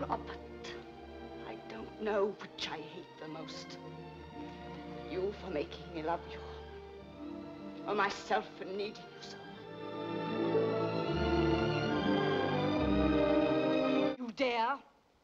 Robert, I don't know which I hate the most. You for making me love you, or myself for needing you so. You dare?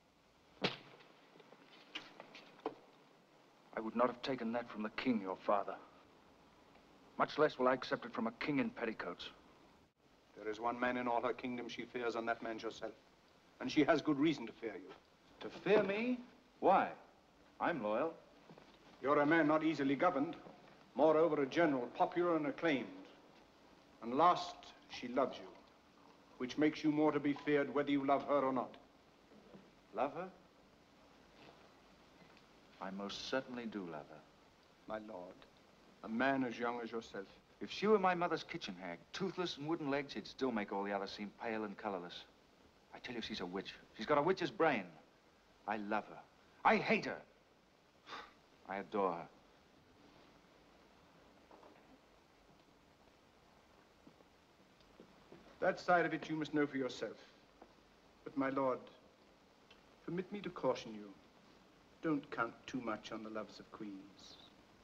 I would not have taken that from the king, your father. Much less will I accept it from a king in petticoats. There is one man in all her kingdom she fears, and that man's yourself. And she has good reason to fear you. To fear me? Why? I'm loyal. You're a man not easily governed. Moreover, a general, popular and acclaimed. And last, she loves you, which makes you more to be feared whether you love her or not. Love her? I most certainly do love her. My lord, a man as young as yourself. If she were my mother's kitchen hag, toothless and wooden legs, she'd still make all the others seem pale and colorless. I tell you, she's a witch. She's got a witch's brain. I love her. I hate her. I adore her. That side of it you must know for yourself. But, my lord, permit me to caution you. Don't count too much on the loves of queens.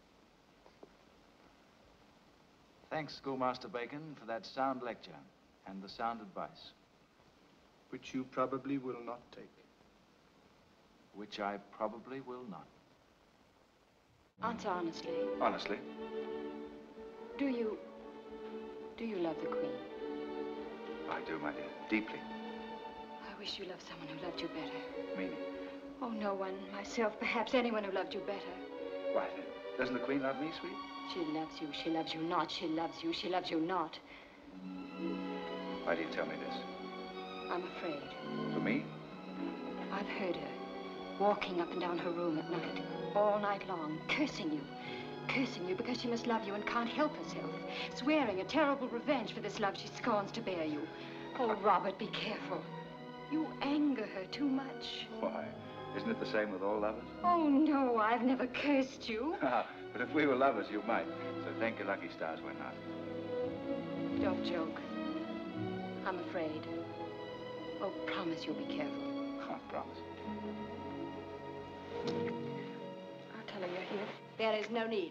Thanks, Schoolmaster Bacon, for that sound lecture and the sound advice. Which you probably will not take. Which I probably will not. Answer honestly. Honestly? Do you love the Queen? I do, my dear. Deeply. I wish you loved someone who loved you better. Meaning? Oh, no one. Myself, perhaps anyone who loved you better. Why then? Doesn't the Queen love me, sweet? She loves you. She loves you not. She loves you. She loves you not. Why do you tell me this? I'm afraid. For me? I've heard her walking up and down her room at night, all night long, cursing you. Cursing you because she must love you and can't help herself. Swearing a terrible revenge for this love she scorns to bear you. Oh, Robert, be careful. You anger her too much. Why? Isn't it the same with all lovers? Oh, no, I've never cursed you. But if we were lovers, you might. So thank your lucky stars we're not. Don't joke. I'm afraid. Oh, promise you'll be careful. I promise. I'll tell her you're here. There is no need.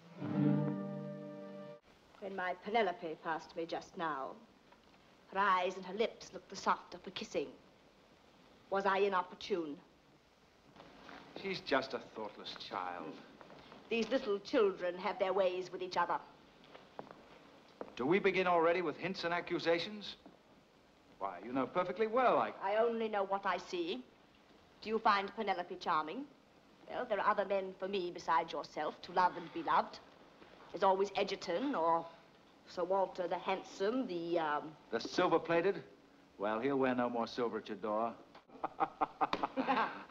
When my Penelope passed me just now, her eyes and her lips looked the softer for kissing. Was I inopportune? She's just a thoughtless child. These little children have their ways with each other. Do we begin already with hints and accusations? Why, you know perfectly well I only know what I see. Do you find Penelope charming? Well, there are other men for me besides yourself to love and be loved. There's always Egerton or Sir Walter the Handsome, the silver-plated? Well, he'll wear no more silver at your door.